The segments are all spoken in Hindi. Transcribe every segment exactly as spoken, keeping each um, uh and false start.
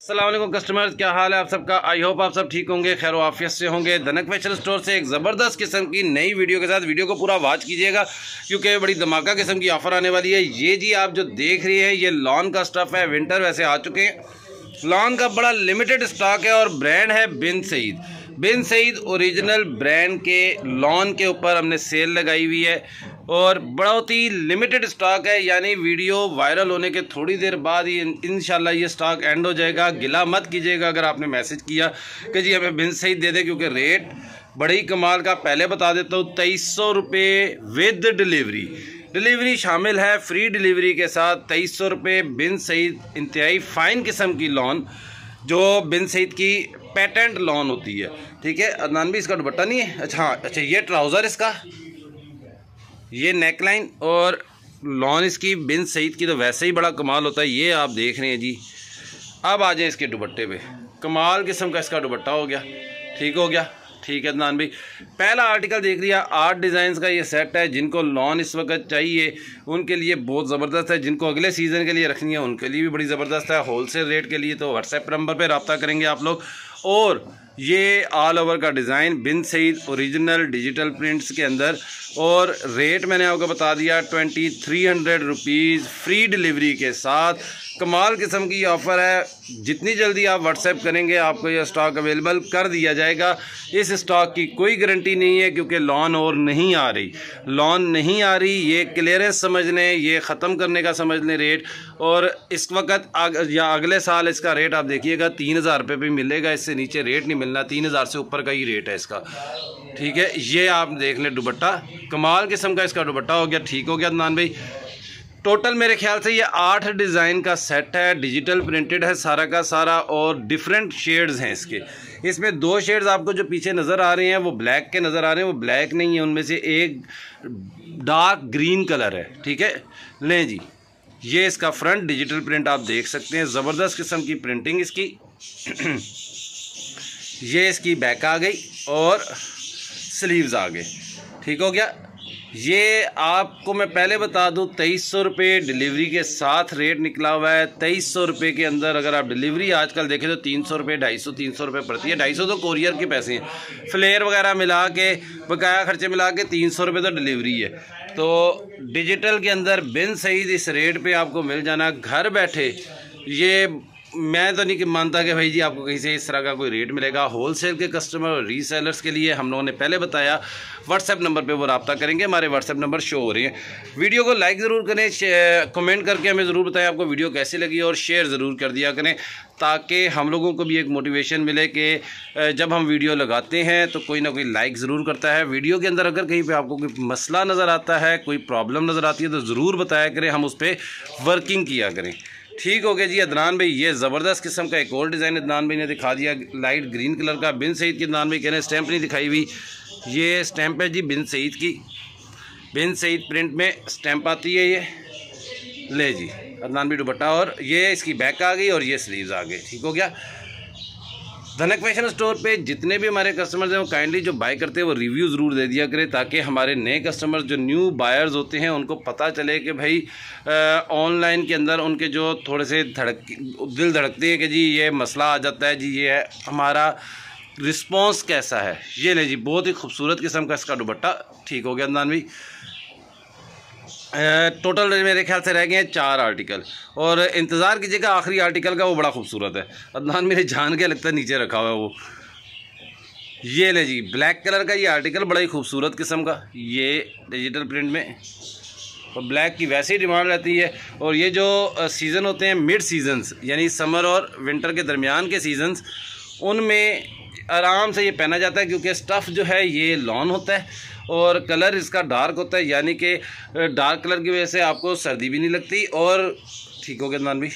अस्सलाम वालेकुम कस्टमर्स, क्या हाल है आप सबका। आई होप आप सब ठीक होंगे, खैर आफियत से होंगे। धनक फैशन स्टोर से एक ज़बरदस्त किस्म की नई वीडियो के साथ वीडियो को पूरा वॉच कीजिएगा क्योंकि बड़ी धमाका किस्म की ऑफ़र आने वाली है। ये जी आप जो देख रही हैं ये लॉन का स्टफ़ है। विंटर वैसे आ चुके हैं, लॉन का बड़ा लिमिटेड स्टॉक है और ब्रांड है बिन सईद। बिन सईद ओरिजिनल ब्रांड के लॉन के ऊपर हमने सेल लगाई हुई है और बहुत ही लिमिटेड स्टॉक है, यानी वीडियो वायरल होने के थोड़ी देर बाद ही इंशाल्लाह ये स्टॉक एंड हो जाएगा। गिला मत कीजिएगा अगर आपने मैसेज किया कि जी हमें बिन सईद दे दे, क्योंकि रेट बड़ी कमाल का पहले बता देता हूँ। तेईस सौ रुपये विद डिलीवरी, डिलीवरी शामिल है, फ्री डिलीवरी के साथ तेईस सौ रुपये बिन सईद। इंतहाई फ़ाइन किस्म की लॉन जो बिन सईद की पेटेंट लॉन होती है, ठीक है। अदनान भी इसका दुपट्टा नहीं है, अच्छा हाँ अच्छा ये ट्राउज़र इसका, ये नेकलाइन और लॉन इसकी बिन सईद की तो वैसे ही बड़ा कमाल होता है। ये आप देख रहे हैं जी। अब आ जाए इसके दुपट्टे पे, कमाल किस्म का इसका दुपट्टा हो गया, ठीक हो गया, ठीक है अदनान भाई। पहला आर्टिकल देख लिया, आठ डिज़ाइंस का ये सेट है। जिनको लॉन इस वक्त चाहिए उनके लिए बहुत ज़बरदस्त है, जिनको अगले सीज़न के लिए रखनी है उनके लिए भी बड़ी ज़बरदस्त है। होलसेल रेट के लिए तो व्हाट्सएप नंबर पे रब्ता करेंगे आप लोग। और ये ऑल ओवर का design Bin Saeed original digital prints के अंदर, और रेट मैंने आपको बता दिया twenty three hundred rupees free delivery के साथ। कमाल किस्म की ऑफ़र है। जितनी जल्दी आप व्हाट्सएप करेंगे आपको यह स्टॉक अवेलेबल कर दिया जाएगा। इस स्टॉक की कोई गारंटी नहीं है क्योंकि लॉन और नहीं आ रही, लॉन नहीं आ रही, ये क्लियरेंस समझ लें, ये ख़त्म करने का समझ लें रेट। और इस वक्त आग, या अगले साल इसका रेट आप देखिएगा तीन हज़ार रुपये पर मिलेगा, इससे नीचे रेट नहीं मिलना, तीन हज़ार से ऊपर का ही रेट है इसका, ठीक है। ये आप देख लें दुपट्टा, कमाल किस्म का इसका दुपट्टा हो गया, ठीक हो गया अदनान भाई। टोटल मेरे ख्याल से ये आठ डिज़ाइन का सेट है, डिजिटल प्रिंटेड है सारा का सारा, और डिफरेंट शेड्स हैं इसके। इसमें दो शेड्स आपको जो पीछे नज़र आ रहे हैं वो ब्लैक के नज़र आ रहे हैं, वो ब्लैक नहीं है, उनमें से एक डार्क ग्रीन कलर है, ठीक है। लें जी, ये इसका फ्रंट डिजिटल प्रिंट आप देख सकते हैं, ज़बरदस्त किस्म की प्रिंटिंग इसकी। ये इसकी बैक आ गई और स्लीव्स आ गए, ठीक हो गया। ये आपको मैं पहले बता दूं तेईस सौ रुपये डिलीवरी के साथ रेट निकला हुआ है। तेईस सौ रुपये के अंदर अगर आप डिलीवरी आजकल देखें तो तीन सौ रुपये ढाई सौ तीन सौ रुपये पड़ती है। ढाई सौ तो कोरियर के पैसे हैं, फ्लेयर वगैरह मिला के बकाया खर्चे मिला के तीन सौ रुपये तो डिलीवरी है। तो डिजिटल के अंदर बिन सईद इस रेट पे आपको मिल जाना घर बैठे। ये मैं तो नहीं मानता कि भाई जी आपको कहीं से इस तरह का कोई रेट मिलेगा। होलसेल के कस्टमर और रीसेलर्स के लिए हम लोगों ने पहले बताया व्हाट्सएप नंबर पे वो रब्ता करेंगे, हमारे व्हाट्सएप नंबर शो हो रही है। वीडियो को लाइक ज़रूर करें, कमेंट करके हमें ज़रूर बताएं आपको वीडियो कैसी लगी, और शेयर ज़रूर कर दिया करें ताकि हम लोगों को भी एक मोटिवेशन मिले कि जब हम वीडियो लगाते हैं तो कोई ना कोई लाइक ज़रूर करता है। वीडियो के अंदर अगर कहीं पर आपको कोई मसला नज़र आता है, कोई प्रॉब्लम नज़र आती है तो ज़रूर बताया करें, हम उस पर वर्किंग किया करें, ठीक हो गया जी। अदनान भाई ये ज़बरदस्त किस्म का एक और डिज़ाइन अदनान भाई ने दिखा दिया, लाइट ग्रीन कलर का। बिन सईद की अदनान भाई कह रहे हैं स्टैंप नहीं दिखाई हुई, ये स्टैंप है जी बिन सईद की, बिन सईद प्रिंट में स्टैंप आती है। ये ले जी अदनान भाई दुपट्टा, और ये इसकी बैक आ गई और ये स्लीव्स आ गए, ठीक हो गया। धनक फैशन स्टोर पे जितने भी हमारे कस्टमर्स हैं वो काइंडली जो बाय करते हैं वो रिव्यू ज़रूर दे दिया करें ताकि हमारे नए कस्टमर्स जो न्यू बायर्स होते हैं उनको पता चले कि भाई ऑनलाइन के अंदर उनके जो थोड़े से धड़क दिल धड़कते हैं कि जी ये मसला आ जाता है, जी ये है, हमारा रिस्पॉन्स कैसा है। ये ले जी बहुत ही खूबसूरत किस्म का इसका दुपट्टा, ठीक हो गया अदनान भाई। टोटल मेरे ख्याल से रह गए हैं चार आर्टिकल, और इंतज़ार कीजिएगा आखिरी आर्टिकल का, वो बड़ा खूबसूरत है। अदनान मेरे जान के लगता है नीचे रखा हुआ है वो। ये ले जी ब्लैक कलर का ये आर्टिकल बड़ा ही खूबसूरत किस्म का, ये डिजिटल प्रिंट में, और ब्लैक की वैसे ही डिमांड रहती है। और ये जो सीज़न होते हैं मिड सीजन्स, यानी समर और विंटर के दरमियान के सीजन्स, उनमें आराम से ये पहना जाता है क्योंकि स्टफ़ जो है ये लॉन होता है और कलर इसका डार्क होता है, यानी कि डार्क कलर की वजह से आपको सर्दी भी नहीं लगती। और ठीक हो गया अदनान भाई,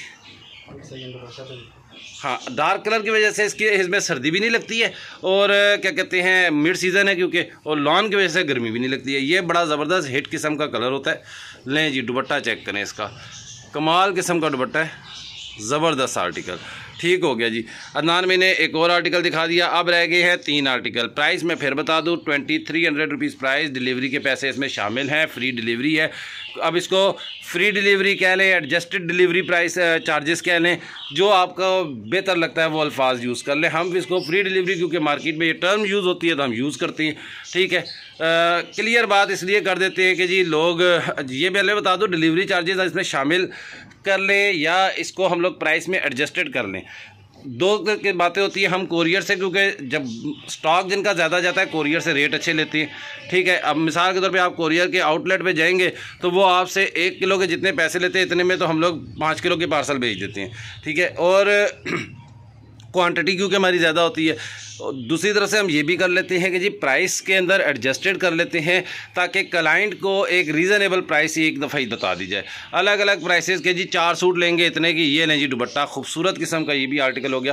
हाँ डार्क कलर की वजह से इसकी इसमें सर्दी भी नहीं लगती है, और क्या कहते हैं मिड सीज़न है क्योंकि, और लॉन की वजह से गर्मी भी नहीं लगती है। ये बड़ा ज़बरदस्त हिट किस्म का कलर होता है। लें जी दुपट्टा चेक करें इसका, कमाल किस्म का दुपट्टा है, ज़बरदस्त आर्टिकल। ठीक हो गया जी। अदनान मैंने एक और आर्टिकल दिखा दिया, अब रह गए हैं तीन आर्टिकल। प्राइस मैं फिर बता दूं, twenty three hundred rupees price, delivery के पैसे इसमें शामिल हैं, फ्री डिलीवरी है। अब इसको फ्री डिलीवरी कह लें, एडजस्टेड डिलीवरी प्राइस चार्जेस कह लें, जो आपको बेहतर लगता है वो अल्फाज यूज़ कर लें। हम इसको फ्री डिलीवरी, क्योंकि मार्केट में ये टर्म यूज़ होती है तो हम यूज़ करते हैं, ठीक है। क्लियर बात इसलिए कर देते हैं कि जी लोग, ये पहले बता दो डिलीवरी चार्जेस इसमें शामिल कर लें या इसको हम लोग प्राइस में एडजस्टेड कर लें। दो की बातें होती है। हम कोरियर से, क्योंकि जब स्टॉक जिनका ज़्यादा जाता है कोरियर से रेट अच्छे लेते हैं, ठीक है। अब मिसाल के तौर पे आप कोरियर के आउटलेट पे जाएंगे तो वो आपसे एक किलो के जितने पैसे लेते हैं इतने में तो हम लोग पाँच किलो के पार्सल भेज देते हैं, ठीक है। और क्वांटिटी क्योंकि हमारी ज़्यादा होती है। दूसरी तरफ से हम ये भी कर लेते हैं कि जी प्राइस के अंदर एडजस्टेड कर लेते हैं ताकि क्लाइंट को एक रीज़नेबल प्राइस ही एक दफ़ा ही बता दी जाए। अलग अलग प्राइसेस के जी चार सूट लेंगे इतने की, ये लें जी दुपट्टा, खूबसूरत किस्म का, ये भी आर्टिकल हो गया।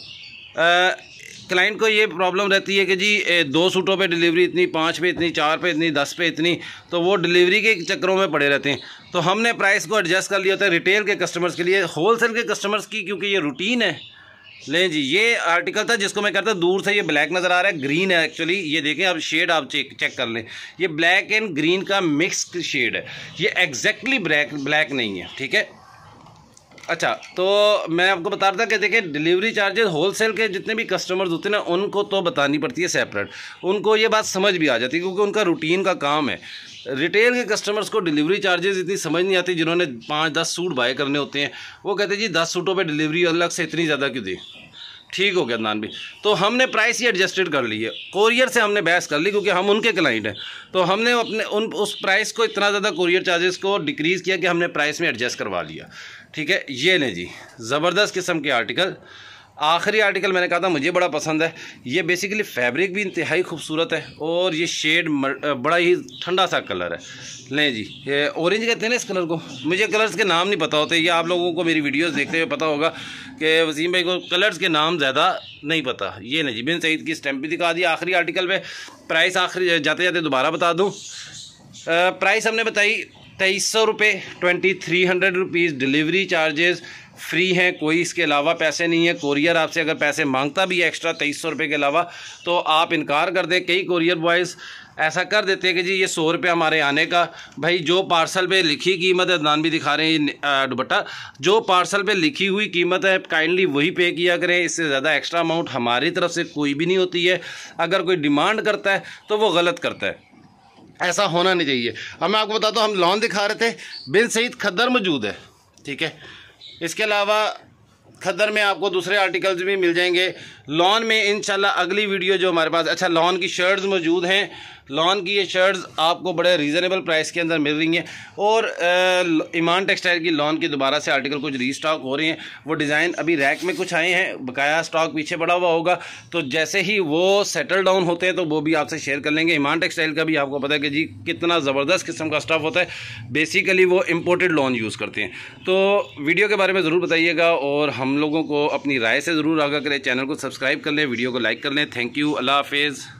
क्लाइंट को ये प्रॉब्लम रहती है कि जी दो सूटों पे डिलीवरी इतनी, पाँच पे इतनी, चार पे इतनी, दस पे इतनी, तो वो डिलीवरी के चक्करों में पड़े रहते हैं। तो हमने प्राइस को एडजस्ट कर लिया होता है रिटेल के कस्टमर्स के लिए। होलसेल के कस्टमर्स की क्योंकि ये रूटीन है। लें जी, ये आर्टिकल था जिसको मैं कहता दूर से ये ब्लैक नज़र आ रहा है, ग्रीन है एक्चुअली। ये देखें आप शेड, आप चेक चेक कर लें, ये ब्लैक एंड ग्रीन का मिक्स्ड शेड है, ये एग्जैक्टली ब्लैक ब्लैक नहीं है, ठीक है। अच्छा, तो मैं आपको बता रहा था कि देखिए डिलीवरी चार्जेस होलसेल के जितने भी कस्टमर्स होते हैं ना उनको तो बतानी पड़ती है सेपरेट, उनको ये बात समझ भी आ जाती है क्योंकि उनका रूटीन का काम है। रिटेल के कस्टमर्स को डिलीवरी चार्जेस इतनी समझ नहीं आती, जिन्होंने पाँच दस सूट बाय करने होते हैं वो कहते हैं जी दस सूटों पे डिलीवरी अलग से इतनी ज़्यादा क्यों दे। ठीक हो गया अदनान भी। तो हमने प्राइस ही एडजस्टेड कर ली है, कोरियर से हमने बहस कर ली क्योंकि हम उनके क्लाइंट हैं। तो हमने अपने उन उस प्राइस को इतना ज़्यादा कोरियर चार्जेस को डिक्रीज़ किया कि हमने प्राइस में एडजस्ट करवा लिया, ठीक है। ये लें जी, ज़बरदस्त किस्म के आर्टिकल। आखिरी आर्टिकल मैंने कहा था मुझे बड़ा पसंद है। ये बेसिकली फैब्रिक भी इंतहाई खूबसूरत है और ये शेड बड़ा ही ठंडा सा कलर है। लें जी, ये ऑरेंज कहते हैं ना इस कलर को, मुझे कलर्स के नाम नहीं पता होते, ये आप लोगों को मेरी वीडियोस देखते हुए पता होगा कि वसीम भाई को कलर्स के नाम ज़्यादा नहीं पता। ये लें जी, बिन सईद की स्टैम्प भी दिखा दिया आखिरी आर्टिकल पे। प्राइस आखिरी जाते जाते दोबारा बता दूँ, प्राइस हमने बताई तेईस सौ रुपये, twenty three hundred rupees. Delivery charges free हैं, कोई इसके अलावा पैसे नहीं है। कोरियर आपसे अगर पैसे मांगता भी है एक्स्ट्रा तेईस सौ रुपये के अलावा तो आप इनकार कर दें। कई कोरियर बॉयज़ ऐसा कर देते हैं कि जी ये सौ रुपये हमारे आने का, भाई जो पार्सल पे लिखी कीमत है, अदनान भी दिखा रहे हैं दुपट्टा, जो पार्सल पे लिखी हुई कीमत है काइंडली वही पे किया करें। इससे ज़्यादा एक्स्ट्रा अमाउंट हमारी तरफ से कोई भी नहीं होती है। अगर कोई डिमांड करता है तो वो गलत करता है, ऐसा होना नहीं चाहिए। अब मैं आपको बताता हूँ, हम लॉन दिखा रहे थे, बिन सईद खद्दर मौजूद है, ठीक है। इसके अलावा खद्दर में आपको दूसरे आर्टिकल्स भी मिल जाएंगे। लॉन में इंशाल्लाह अगली वीडियो जो हमारे पास, अच्छा लॉन की शर्ट्स मौजूद हैं। लॉन की ये शर्ट्स आपको बड़े रीज़नेबल प्राइस के अंदर मिल रही हैं। और ईमान टेक्सटाइल की लॉन की दोबारा से आर्टिकल कुछ रीस्टॉक हो रहे हैं। वो डिज़ाइन अभी रैक में कुछ आए हैं, बकाया स्टॉक पीछे पड़ा हुआ होगा, तो जैसे ही वो सेटल डाउन होते हैं तो वो भी आपसे शेयर कर लेंगे। ईमान टेक्सटाइल का भी आपको पता है कि जी कितना ज़बरदस्त किस्म का स्टफ़ होता है। बेसिकली वो इम्पोर्टेड लॉन यूज़ करते हैं। तो वीडियो के बारे में ज़रूर बताइएगा और हम लोगों को अपनी राय से ज़रूर आगाह करें। चैनल को सब्सक्राइब कर लें, वीडियो को लाइक कर लें। थैंक यू, अल्लाह हाफिज़।